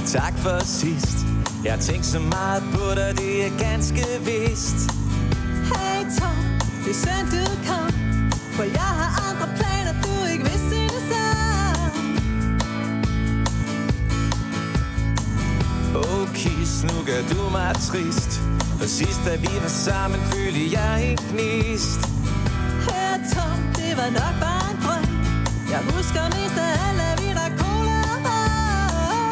tak for sidst. Jeg har tænkt så meget på dig, det er ganske vist. Hey Tom, det er synd du kom, for jeg har andre planer, du ikke vidste det samme. Oh kiss, nu gør du mig trist. For sidst da vi var sammen, følte jeg en gnist. Hey Tom, det var nok bare en drøm. Jeg husker mest af alt, at vi drak cola og vand.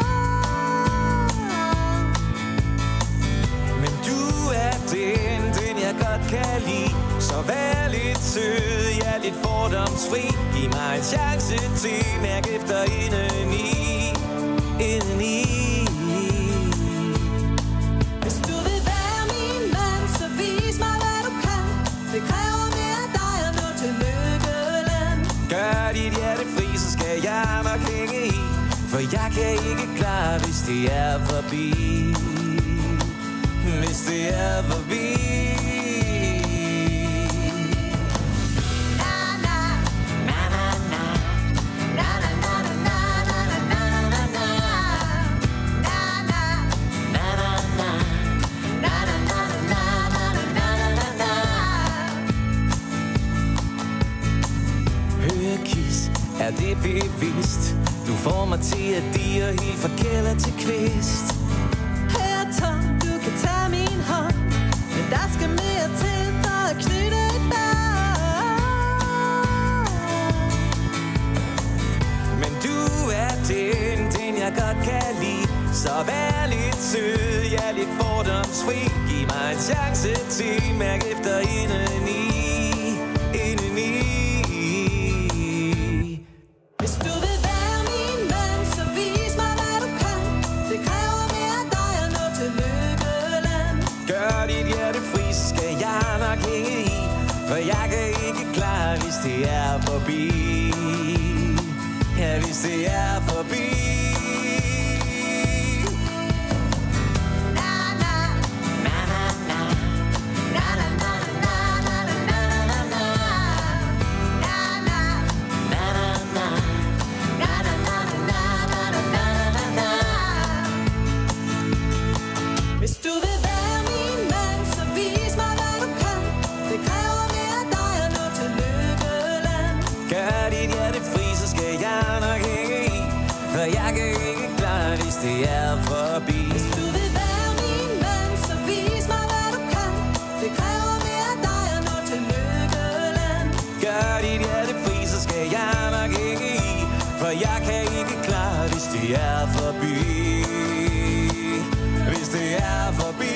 Men du er den jeg godt kan lide. Så vær lidt sød, jeg er lidt fordomsfri. Giv mig en chance til, mærk efter indeni. Hvis du vil være min mand, så vis mig hvad du kan. Det kræver mere af dig og nå til lykkeland. Gør dit hjerte fri, så skal jeg nok hænge i. For jeg kan ikke klare, hvis det er forbi. Hvis det er forbi. Er det bevidst? Du får mig til at dige helt fra kælder til kvist. Her Tom, du kan tage min hånd, men der skal mere til for at knytte et bånd. Men du er den jeg godt kan lide. Så vær lidt sød, jeg er lidt fordomsfri. Giv mig en chance til, mærk efter indeni. Hvis du vil være min mand, så vis mig hvad du kan. Det kræver mere af dig at nå til lykkeland. Gør dit hjerte fri, så skal jeg nok hænge i. For jeg kan ikke klare, hvis det er forbi. Ja, hvis det er forbi. Hvis du vil være min mand, så vis mig hvad du kan. Det kræver mere af dig at nå til lykkeland. Gør dit hjerte fri, så skal jeg nok hænge i. For jeg kan ikke klare, hvis det er forbi. Hvis du vil være min mand, så vis mig hvad du kan. Det kræver mere af dig at nå til lykkeland. Gør dit hjerte fri, så skal jeg nok hænge i. For jeg kan ikke klare, hvis det er forbi. Hvis det er forbi.